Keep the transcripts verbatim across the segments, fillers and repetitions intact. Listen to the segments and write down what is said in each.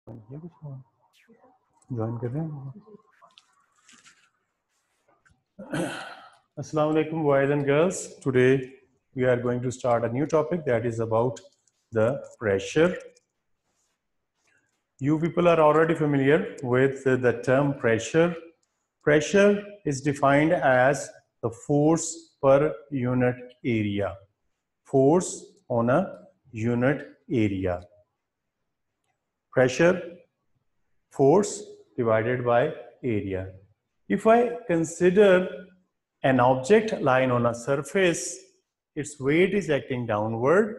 ये कुछ ज्वाइन कर रहे हैं. Assalamu alaikum, boys and girls. Today we are going to start a new topic that is about the pressure. You people are already familiar with the term pressure. Pressure is defined as the force per unit area. Force on a unit area. Pressure, force divided by area. If I consider an object lying on a surface, its weight is acting downward.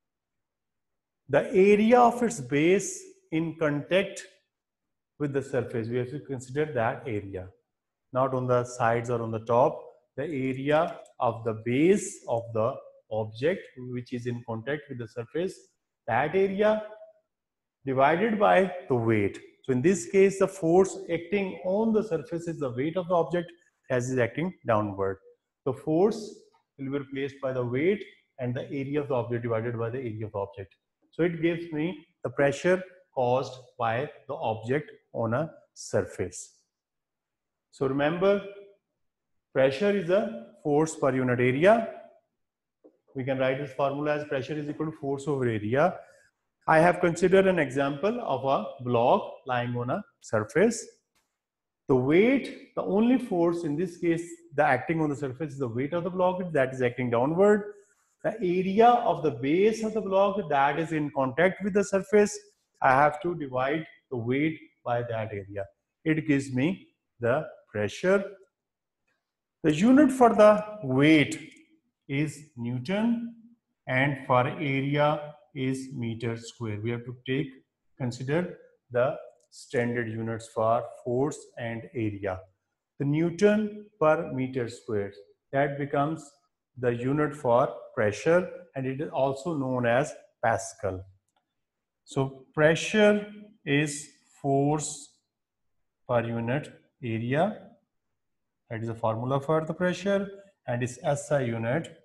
The area of its base in contact with the surface, we have to consider that area, not on the sides or on the top. The area of the base of the object which is in contact with the surface, that area divided by the weight. So in this case, the force acting on the surface is the weight of the object as is acting downward. The force will be replaced by the weight and the area of the object divided by the area of the object. So it gives me the pressure caused by the object on a surface. So remember, pressure is a force per unit area. We can write this formula as pressure is equal to force over area. I have considered an example of a block lying on a surface. The weight, the only force in this case, the acting on the surface is the weight of the block that is acting downward. The area of the base of the block that is in contact with the surface, I have to divide the weight by that area. It gives me the pressure. The unit for the weight is Newton and for area is meter square. We have to take consider the standard units for force and area. The Newton per meter square, that becomes the unit for pressure, and it is also known as Pascal. So pressure is force per unit area. That is the formula for the pressure, and its S I unit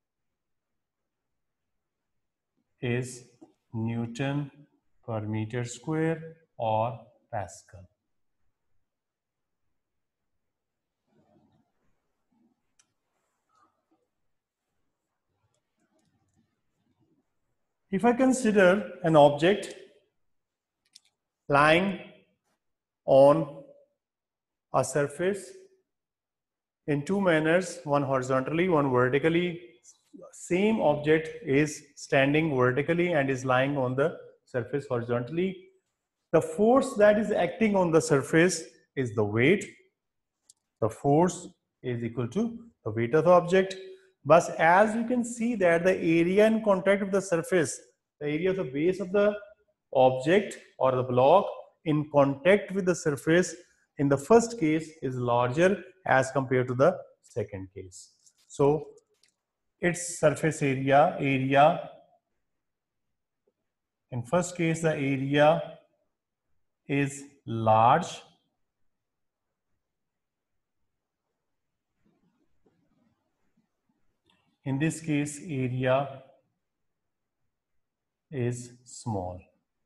is Newton per meter square or Pascal. If I consider an object lying on a surface in two manners, one horizontally, one vertically, same object is standing vertically and is lying on the surface horizontally. The force that is acting on the surface is the weight. The force is equal to the weight of the object. But as you can see that the area in contact with the surface, the area of the base of the object or the block in contact with the surface in the first case is larger as compared to the second case. So its surface area, area, in first case the area is large. In this case, area is small.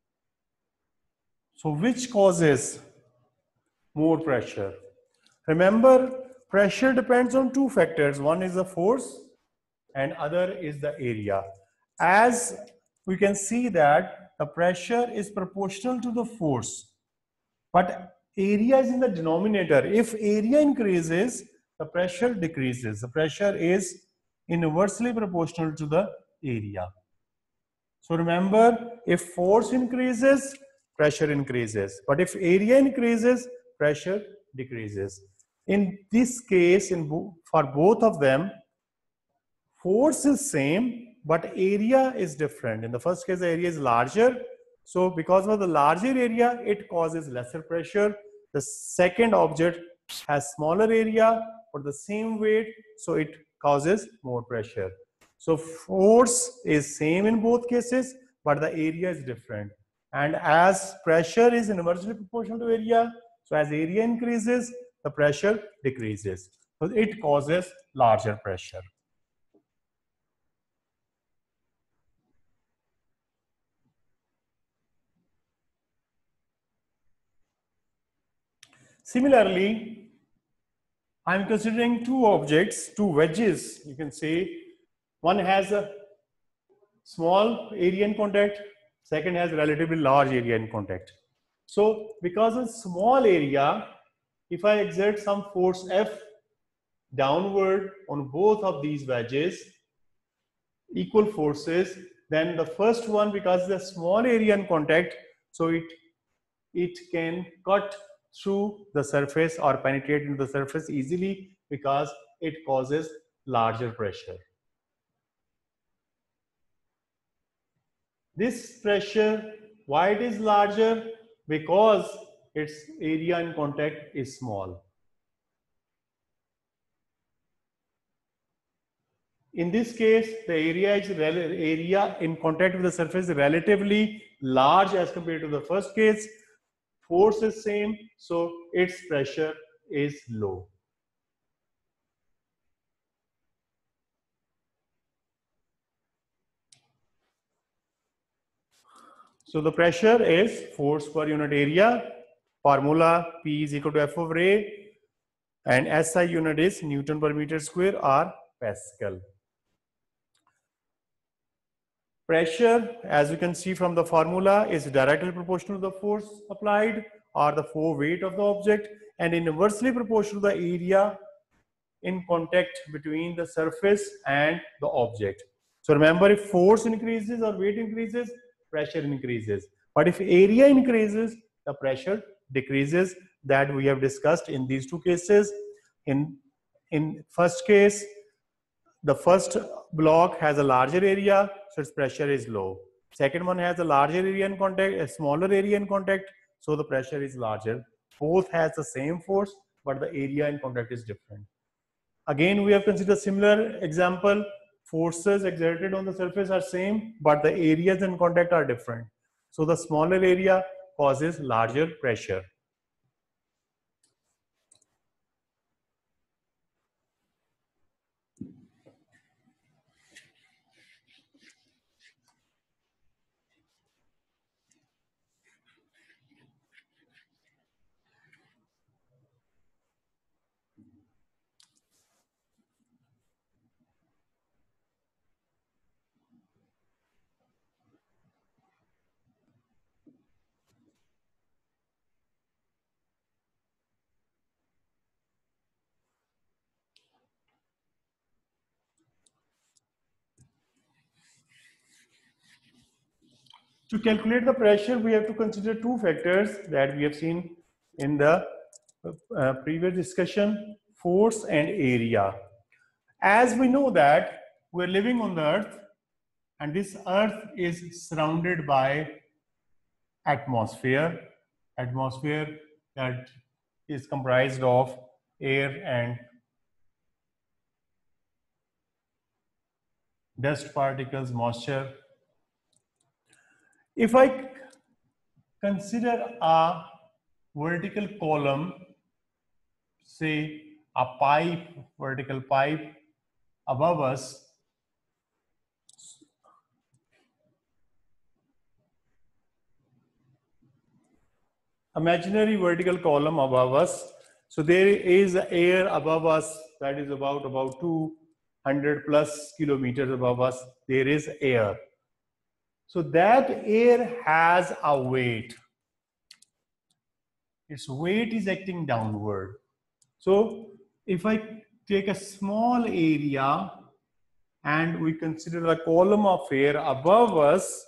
So which causes more pressure? Remember, pressure depends on two factors. One is the force and other is the area. As we can see that the pressure is proportional to the force, but area is in the denominator. If area increases, the pressure decreases. The pressure is inversely proportional to the area. So remember, if force increases, pressure increases. But if area increases, pressure decreases. In this case, in bo for both of them, force is same, but area is different. In the first case, the area is larger. So because of the larger area, it causes lesser pressure. The second object has smaller area for the same weight, so it causes more pressure. So force is same in both cases, but the area is different. And as pressure is inversely proportional to area, so as area increases, the pressure decreases. So it causes larger pressure. Similarly, I'm considering two objects, two wedges. You can say one has a small area in contact, second has relatively large area in contact. So because of small area, if I exert some force F downward on both of these wedges, equal forces, then the first one, because the small area in contact, so it it can cut through the surface or penetrate into the surface easily because it causes larger pressure. This pressure, why it is larger? Because its area in contact is small. In this case, the area is area in contact with the surface is relatively large as compared to the first case. Force is same, so its pressure is low. So the pressure is force per unit area. Formula P is equal to F over A, and S I unit is Newton per meter square or Pascal. Pressure, as you can see from the formula, is directly proportional to the force applied or the weight of the object, and inversely proportional to the area in contact between the surface and the object. So remember, if force increases or weight increases, pressure increases. But if area increases, the pressure decreases. That we have discussed in these two cases. In, in first case, the first block has a larger area, so its pressure is low. Second one has a larger area in contact, a smaller area in contact, so the pressure is larger. Both has the same force, but the area in contact is different. Again, we have considered a similar example. Forces exerted on the surface are same, but the areas in contact are different. So the smaller area causes larger pressure. To calculate the pressure, we have to consider two factors that we have seen in the uh, previous discussion: force and area. As we know that we're living on the earth, and this earth is surrounded by atmosphere. Atmosphere that is comprised of air and dust particles, moisture. If I consider a vertical column, say a pipe, vertical pipe above us, imaginary vertical column above us. So there is air above us that is about about two hundred plus kilometers above us. There is air. So that air has a weight. Its weight is acting downward. So if I take a small area and we consider a column of air above us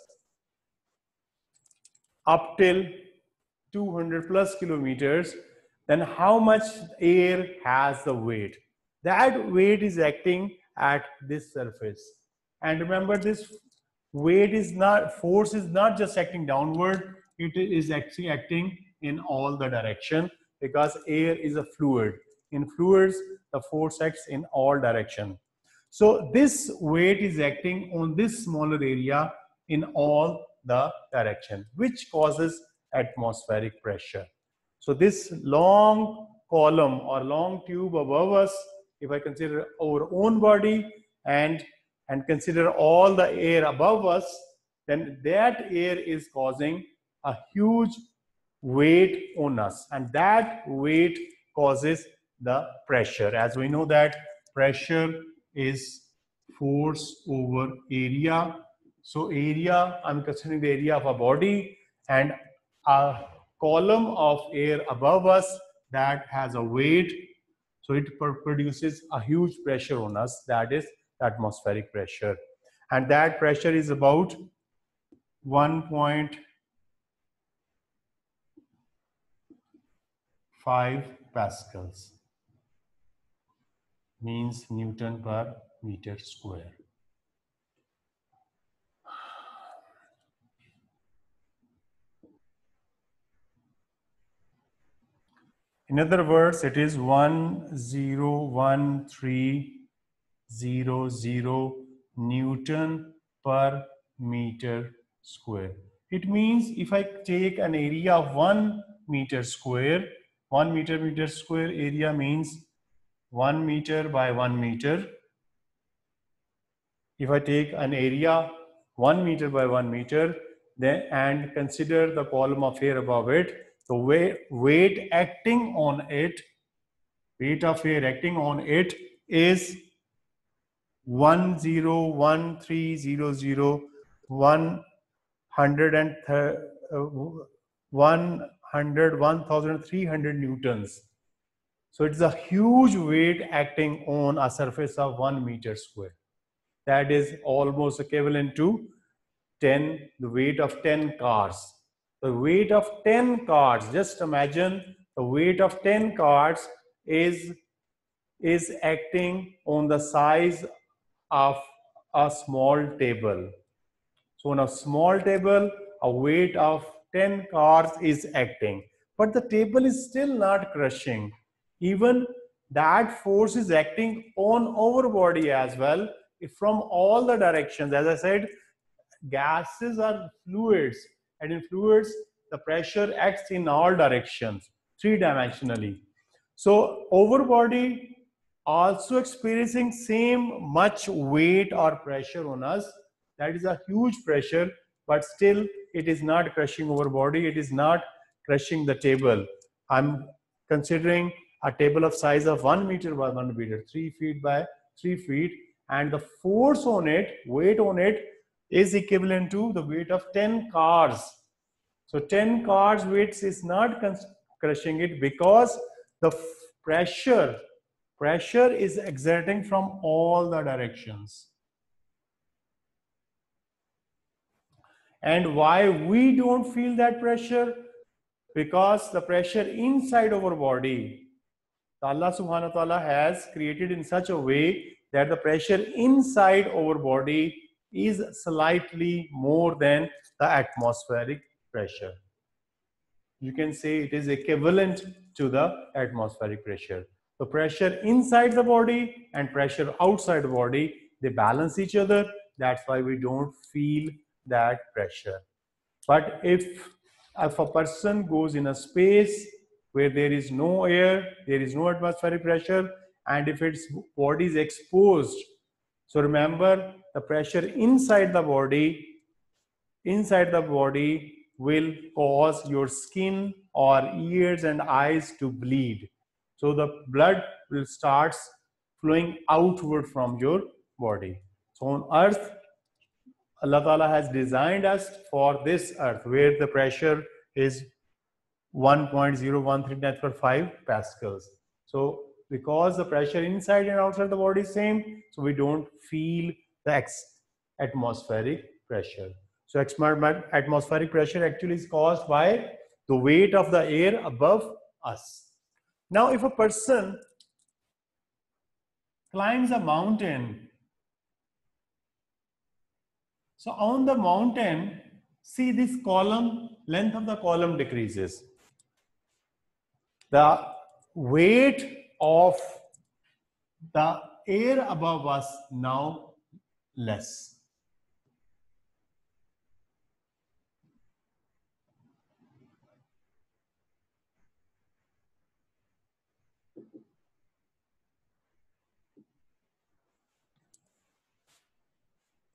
up till two hundred plus kilometers, then how much air has the weight? That weight is acting at this surface. And remember, this weight is not, force is not just acting downward, it is actually acting in all the direction, because air is a fluid. In fluids, the force acts in all direction. So this weight is acting on this smaller area in all the direction, which causes atmospheric pressure. So this long column or long tube above us, if I consider our own body and and consider all the air above us, then that air is causing a huge weight on us, and that weight causes the pressure. As we know that pressure is force over area. So area, I'm considering the area of a body, and a column of air above us that has a weight. So it produces a huge pressure on us, that is atmospheric pressure. And that pressure is about one point five pascals, means Newton per meter square. In other words, it is one zero one three zero zero Newton per meter square. It means if I take an area of one meter square, one meter meter square area means one meter by one meter. If I take an area one meter by one meter, then and consider the column of air above it, the weight, weight acting on it, weight of air acting on it is one zero one three zero zero one hundred and one hundred one thousand three hundred newtons. So it's a huge weight acting on a surface of one meter square. That is almost equivalent to ten, the weight of ten cars. The weight of ten cars, just imagine the weight of ten cars is, is acting on the size of a small table. So on a small table, a weight of ten cars is acting, but the table is still not crushing. Even that force is acting on our body as well, from all the directions. As I said, gases are fluids, and in fluids, the pressure acts in all directions, three-dimensionally. So our body also experiencing same much weight or pressure on us. That is a huge pressure, but still it is not crushing our body. It is not crushing the table. I'm considering a table of size of one meter by one meter, three feet by three feet, and the force on it, weight on it, is equivalent to the weight of ten cars. So ten cars weights is not crushing it because the pressure, pressure is exerting from all the directions. And why we don't feel that pressure? Because the pressure inside our body, Allah subhanahu wa ta'ala has created in such a way that the pressure inside our body is slightly more than the atmospheric pressure. You can say it is equivalent to the atmospheric pressure. The pressure inside the body and pressure outside the body, they balance each other. That's why we don't feel that pressure. But if, if a person goes in a space where there is no air, there is no atmospheric pressure, and if its body is exposed, so remember the pressure inside the body, inside the body will cause your skin or ears and eyes to bleed. So the blood will start flowing outward from your body. So on earth, Allah Ta'ala has designed us for this earth where the pressure is one point zero one three ten to the five pascals. So because the pressure inside and outside the body is same, so we don't feel the atmospheric pressure. So atmospheric pressure actually is caused by the weight of the air above us. Now if a person climbs a mountain, so on the mountain, see this column, length of the column decreases. The weight of the air above us now less.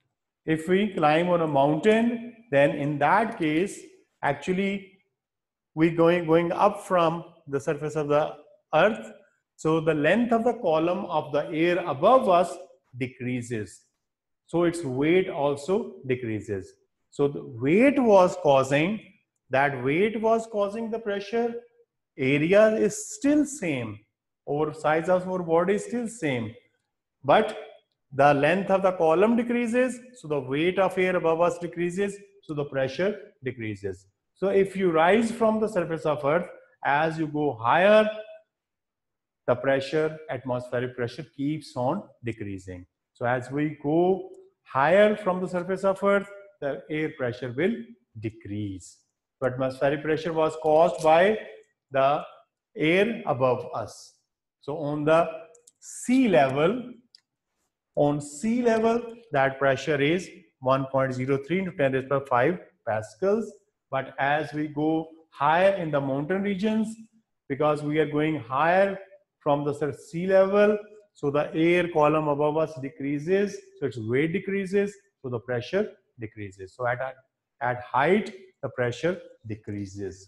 If we climb on a mountain, then in that case, actually we going going up from the surface of the earth, so the length of the column of the air above us decreases, so its weight also decreases. So the weight was causing that weight was causing the pressure. Area is still same, our size of our body is still same, but the length of the column decreases, so the weight of air above us decreases, so the pressure decreases. So if you rise from the surface of earth, as you go higher, the pressure, atmospheric pressure keeps on decreasing. So as we go higher from the surface of earth, the air pressure will decrease. So atmospheric pressure was caused by the air above us. So on the sea level, on sea level, that pressure is one point zero three into ten raised to the five pascals. But as we go higher in the mountain regions, because we are going higher from the sea level, so the air column above us decreases, so its weight decreases, so the pressure decreases. So at, at height, the pressure decreases.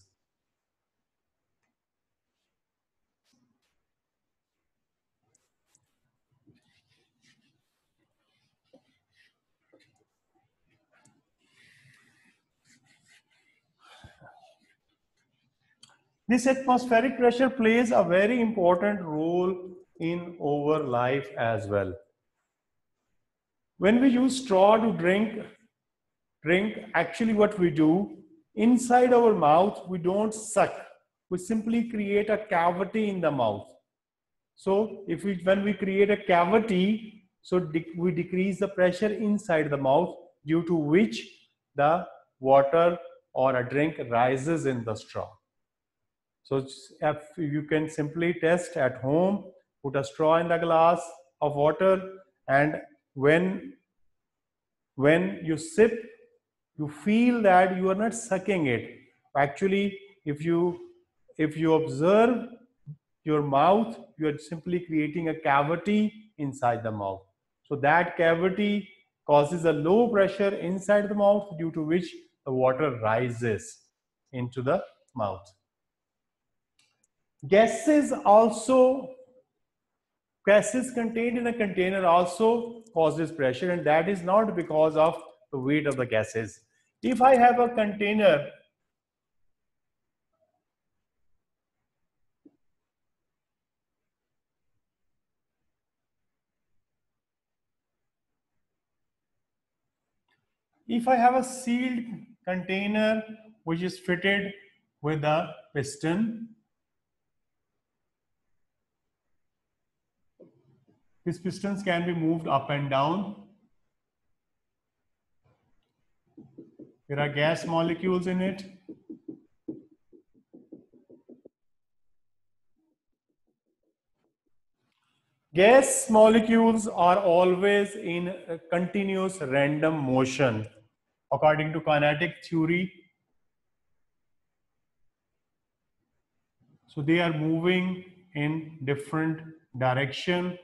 This atmospheric pressure plays a very important role in our life as well. When we use straw to drink, drink, actually what we do, inside our mouth, we don't suck. We simply create a cavity in the mouth. So if we, when we create a cavity, so de- we decrease the pressure inside the mouth, due to which the water or a drink rises in the straw. So if you can simply test at home, put a straw in the glass of water, and when, when you sip, you feel that you are not sucking it. Actually, if you, if you observe your mouth, you are simply creating a cavity inside the mouth. So that cavity causes a low pressure inside the mouth, due to which the water rises into the mouth. Gases also, gases contained in a container also causes pressure, and that is not because of the weight of the gases. If I have a container, if I have a sealed container which is fitted with a piston, these pistons can be moved up and down. There are gas molecules in it. Gas molecules are always in a continuous random motion. According to kinetic theory, so they are moving in different direction.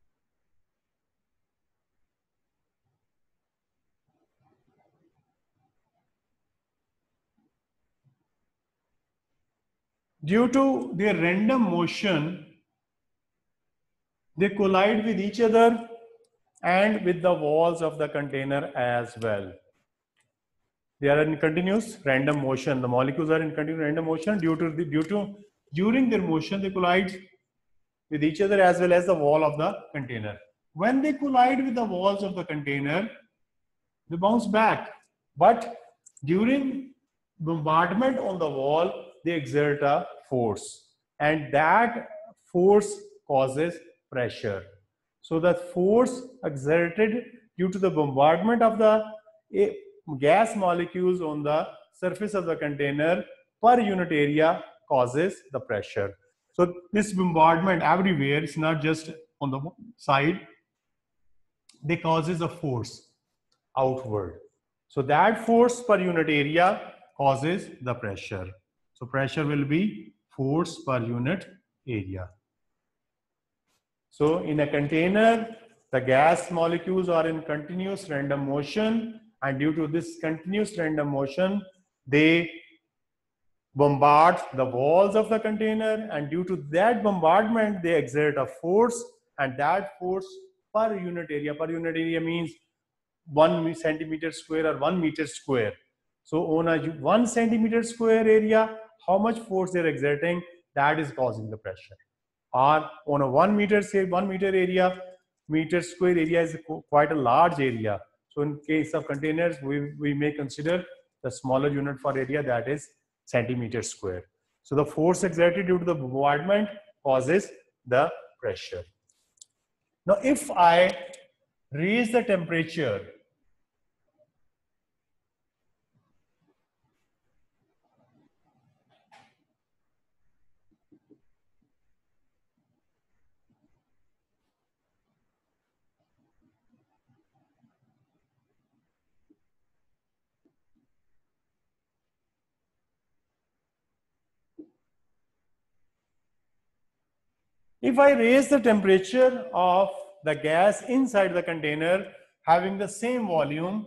Due to their random motion, they collide with each other and with the walls of the container as well. They are in continuous random motion. The molecules are in continuous random motion. Due to the, due to during their motion, they collide with each other as well as the wall of the container. When they collide with the walls of the container, they bounce back. But during bombardment on the wall, they exert a force, and that force causes pressure. So the force exerted due to the bombardment of the gas molecules on the surface of the container per unit area causes the pressure. So this bombardment everywhere, it's not just on the side, they causes a force outward. So that force per unit area causes the pressure. So pressure will be force per unit area. So in a container, the gas molecules are in continuous random motion, and due to this continuous random motion, they bombard the walls of the container, and due to that bombardment they exert a force, and that force per unit area, per unit area means one centimeter square or one meter square. So on a one centimeter square area, how much force they're exerting, that is causing the pressure. Or on a one meter, say one meter area, meter square area is quite a large area. So in case of containers, we, we may consider the smaller unit for area, that is centimeter square. So the force exerted due to the bombardment causes the pressure. Now if I raise the temperature, if I raise the temperature of the gas inside the container having the same volume,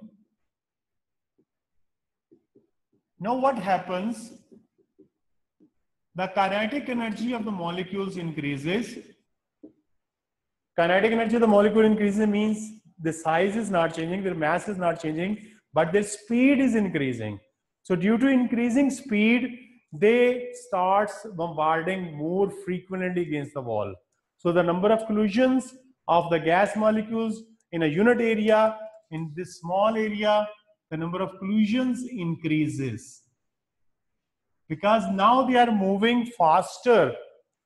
now what happens? The kinetic energy of the molecules increases. Kinetic energy of the molecule increases means the size is not changing, their mass is not changing, but their speed is increasing. So due to increasing speed, they start bombarding more frequently against the wall. So the number of collisions of the gas molecules in a unit area, in this small area, the number of collisions increases. Because now they are moving faster.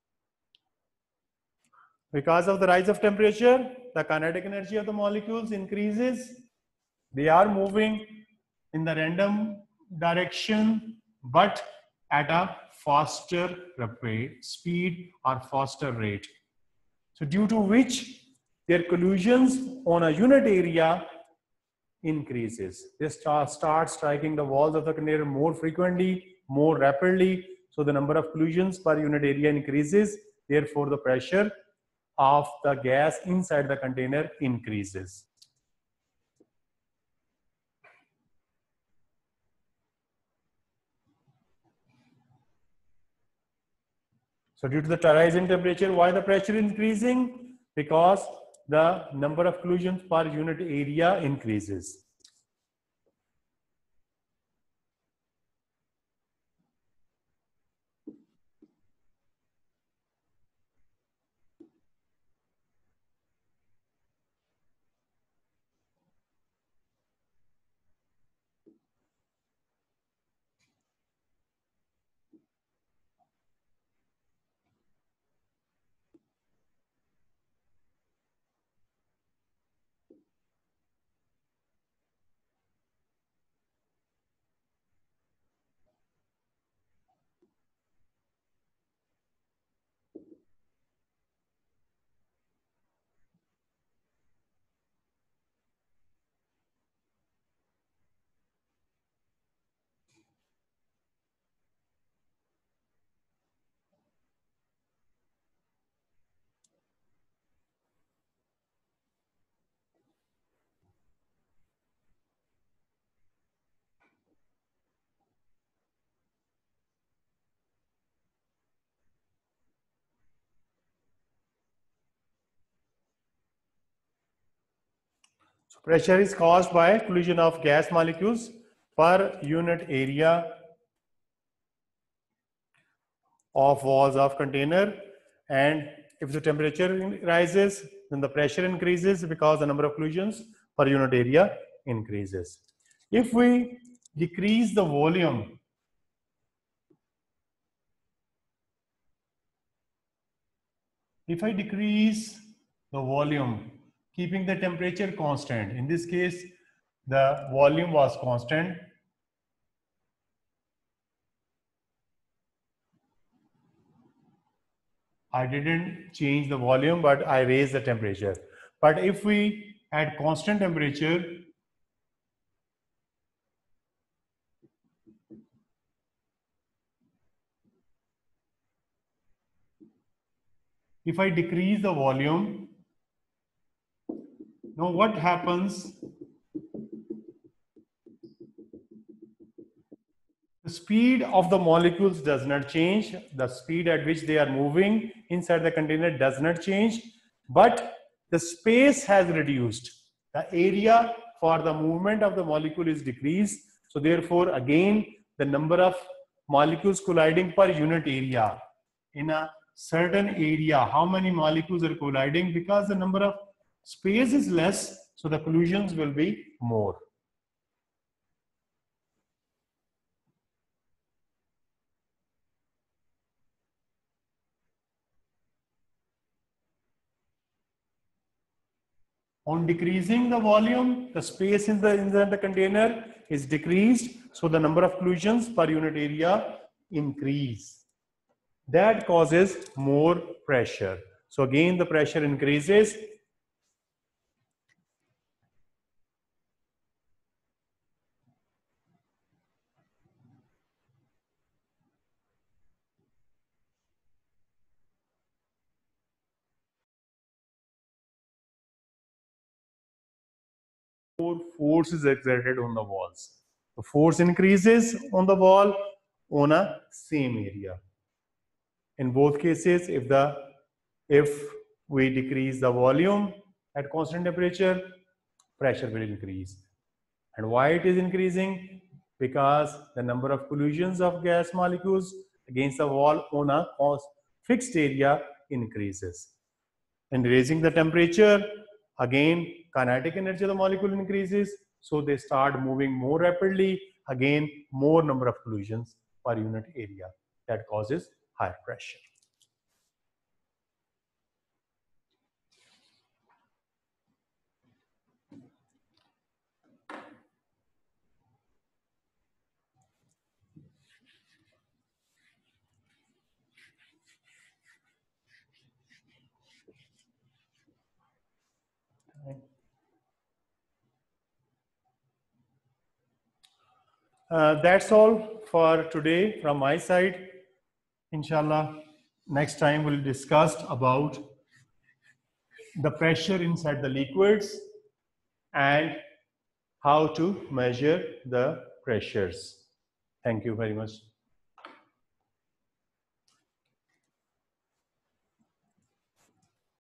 Because of the rise of temperature, the kinetic energy of the molecules increases. They are moving in the random direction, but at a faster rate, speed or faster rate. So due to which their collisions on a unit area increases. They start, start striking the walls of the container more frequently, more rapidly. So the number of collisions per unit area increases. Therefore, the pressure of the gas inside the container increases. So due to the rise in temperature, why the pressure increasing? Because the number of collisions per unit area increases. So pressure is caused by collision of gas molecules per unit area of walls of container, and if the temperature rises, then the pressure increases because the number of collisions per unit area increases. If we decrease the volume, if I decrease the volume, keeping the temperature constant, in this case, the volume was constant. I didn't change the volume, but I raised the temperature. But if we add constant temperature, if I decrease the volume, now what happens? The speed of the molecules does not change. The speed at which they are moving inside the container does not change, but the space has reduced. The area for the movement of the molecule is decreased. So therefore, again, the number of molecules colliding per unit area in a certain area, how many molecules are colliding, because the number of space is less, so the collisions will be more. On decreasing the volume, the space in the, in the, the container is decreased, so the number of collisions per unit area increase. That causes more pressure. So again, the pressure increases. More force is exerted on the walls. The force increases on the wall on a same area. In both cases, if the if we decrease the volume at constant temperature, pressure will increase. And why it is increasing? Because the number of collisions of gas molecules against the wall on a fixed area increases. And raising the temperature, again, kinetic energy of the molecule increases, so they start moving more rapidly. Again, more number of collisions per unit area. That causes higher pressure. Uh, that's all for today from my side. Inshallah, next time we'll discuss about the pressure inside the liquids and how to measure the pressures. Thank you very much.